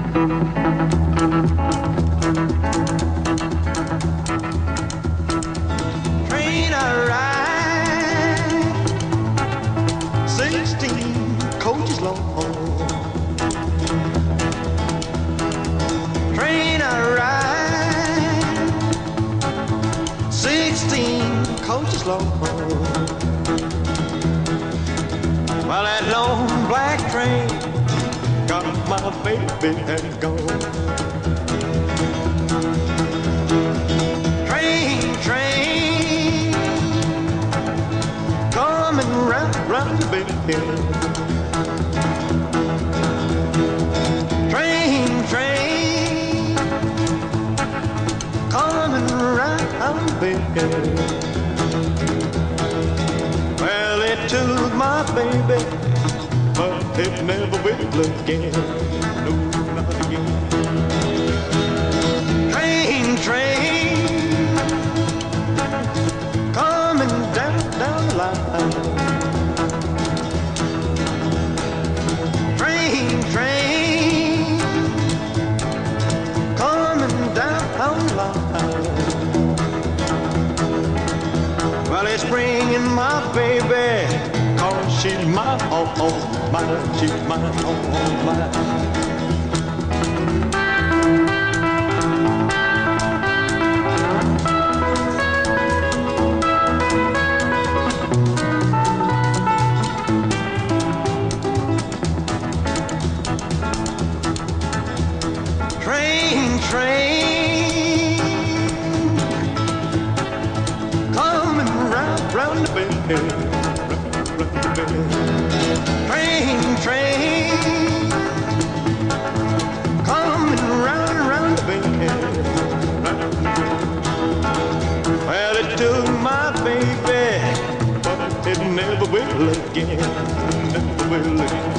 Train I ride, 16 coaches long. Train I ride, 16 coaches long. Well, that long black train got my baby and gone. Train, coming round the bend. Train, coming round the bend. Well, it took my baby, but it never will again. No, not again. Train, coming down the line. Train, coming down the line. Well, it's bringing my baby, 'cause she's my all mine. She's my all mine. Train, coming round the bend, round the bend. Train, coming round the bend. Well, it took my baby, but it never will again, never will again.